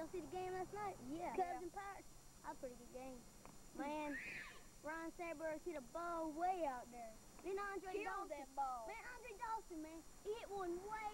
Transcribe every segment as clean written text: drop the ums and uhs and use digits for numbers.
see the game last night? Yeah. Cubs and Pirates? That was a pretty good game. Man, Ron Saber hit a ball way out there. Then Andre Killed Dawson. that ball. Man, Andre Dawson, man, he hit one way,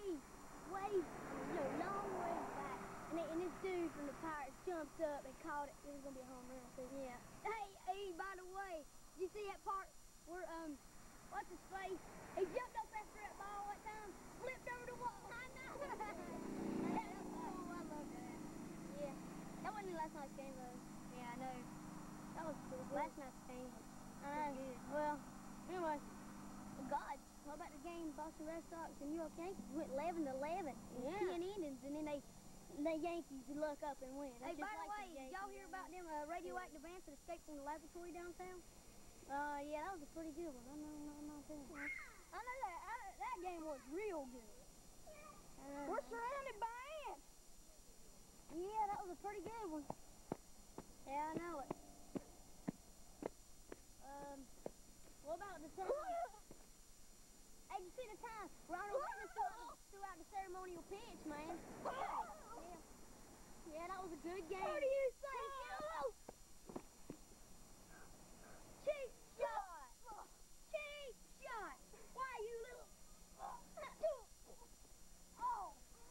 long way back. And this dude from the Pirates jumped up and caught it. It was going to be a home run, too. Yeah. Hey, by the way, did you see that part where, what's his face? He jumped up after that ball that time, flipped over the wall. I know. That was cool. I love that. Yeah. That wasn't last night's game, though. Yeah, I know. That was cool. Last night's game was good. Well, anyway. God, what about the game Boston Red Sox and New York Yankees went 11-11 in 10 innings, and then the Yankees luck up and win. Hey, by the way, did y'all hear about them radioactive ants that escaped from the laboratory downtown? Yeah, that was a pretty good one. I know that game was real good. We're surrounded by ants. Yeah, that was a pretty good one. Yeah, I know it. What about the time? Hey, you see the time? Ronald Reagan threw out the ceremonial pitch, man. Yeah, that was a good game. What do you think, Yellow? Cheap shot! Cheap shot! Why, you little... Oh!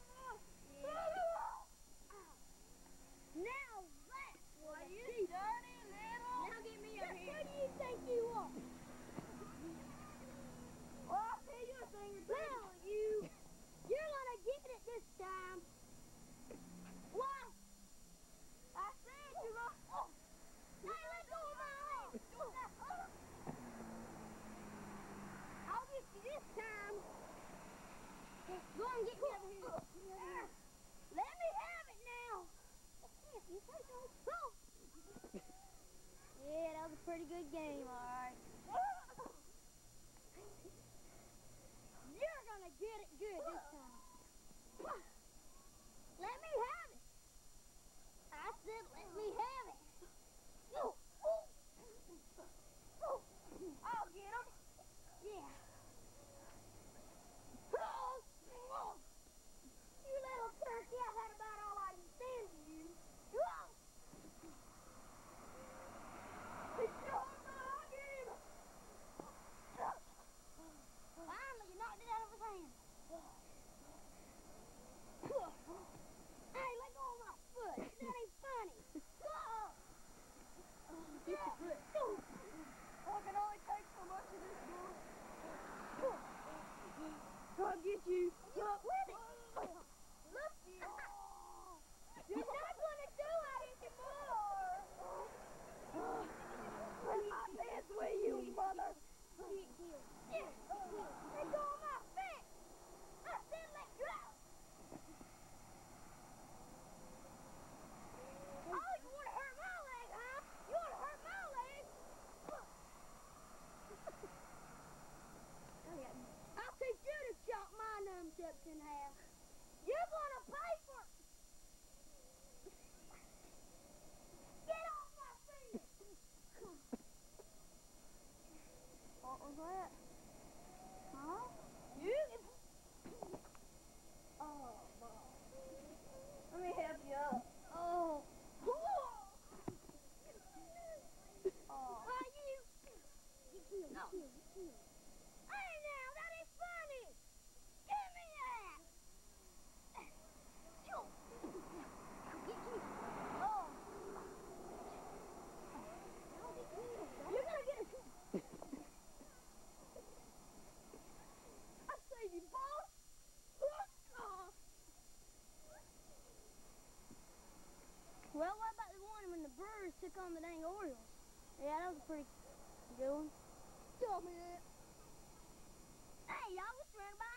Now that's what you cheap... dirty little... Now get me up here. Who do you think you are? Well, I'll tell you a thing or two. Well, you're gonna get it this time. Why? I said you're gonna... Hey, let go of my arm. I'll get you this time. Go and get me over here. Let me have it now. You say so. Go. Yeah, that was a pretty good game, all right. You're gonna get it good this time. Let me have it. I said let me have it. I'll get him. Yeah. You little turkey, I've had about all I can stand to you. Finally, you knocked it out of his hand. Hey, let go of my foot. That ain't funny. Get your foot. I can only take so much of this, boy. I'll get you. Look, with it. Look. You're not going to do it anymore. My pants with you, mother. Let go of my feet. I said let go. Oh, you want to hurt my leg, huh? You want to hurt my leg? I'll teach you to chop my nunchucks in half. You're going to pay for it. Get off my feet. What was that? Huh? You? Oh, boy. Let me help you up. Oh. Oh. Why you? You killed. Hey now, that ain't funny. Give me that. I'll get you. Oh. You're gonna get it. I saved you, boss. Well, what about the one when the Brewers took on the dang Orioles? Yeah, that was a pretty good one. Tell me that. Hey, y'all was surrounded by